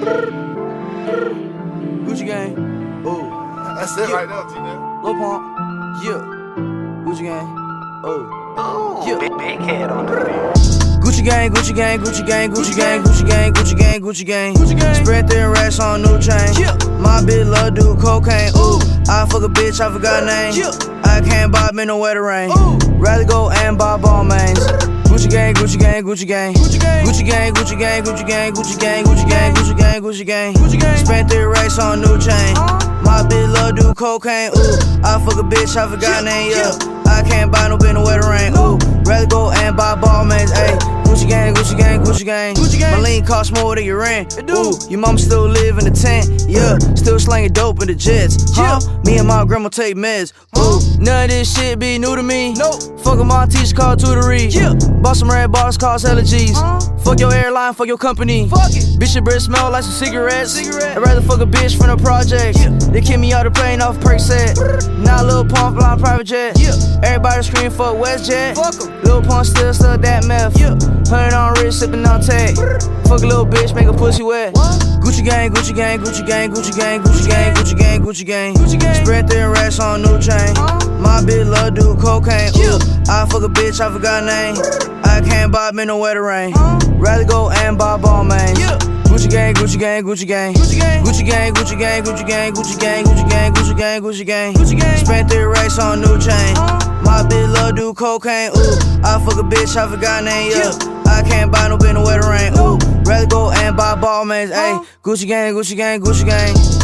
Gucci gang, oh. That's it right now, G-Man. Lil Pump, yeah. Gucci gang, oh. Yeah. Big head on the beat. Gucci gang, Gucci gang, Gucci gang, Gucci gang, Gucci gang, Gucci gang, Gucci gang, Gucci gang. Spread thin racks on new chain. My bitch love do cocaine. Ooh, I fuck a bitch, I forgot name. I can't buy me no wetter rain. Rather go and buy ball mains. Gucci gang, Gucci gang, Gucci gang, Gucci gang, Gucci gang, Gucci gang, Gucci gang, Gucci gang, Gucci gang, Gucci gang, Gucci gang, Gucci gang. Spent 3 racks on new chain. My bitch love do cocaine. Ooh, I fuck a bitch, I forgot name. Yeah, I can't buy no bitch no wetter rain. Ooh, rather go and buy ball mains. Ayy, Gucci gang, Gucci gang, Gucci gang, Gucci gang. My lean cost more than your rent. Ooh, your mama still live in the tent. Yeah, still slanging dope in the jets. Huh? Me and my grandma take meds. Ooh, none of this shit be new to me. Nope. Fuck my teacher called tutory. Bought some red bars, cost hella G's. Fuck your airline, fuck your company. Fuck it. Bitch, your breath smell like some cigarettes. I'd rather fuck a bitch from the projects. They kick me out the plane off perk set. Now Lil Pump flying private jet. Everybody scream fuck WestJet. Lil Pump still stuck that meth. 100 on wrist, sippin' on tech. Fuck a little bitch, make a pussy wet. Gucci gang, Gucci gang, Gucci gang, Gucci gang, Gucci gang, Gucci gang, Gucci gang, Gucci gang. Spread thin racks on new chain. My bitch love do cocaine. Ooh, I fuck a bitch, I forgot name. I can't buy me no wetter rain. Rather go and buy ball mains. Gucci gang, Gucci gang, Gucci gang, Gucci gang, Gucci gang, Gucci gang, Gucci gang, Gucci gang, Gucci gang, Gucci gang, Gucci gang, Gucci gang. Spent 3 racks on new chain. My bitch love do cocaine. Ooh, I fuck a bitch, I forgot name. Yeah, I can't buy no bitch no wetter rain. Ooh, rather go and buy ball mains. Ayy, Gucci gang, Gucci gang, Gucci gang.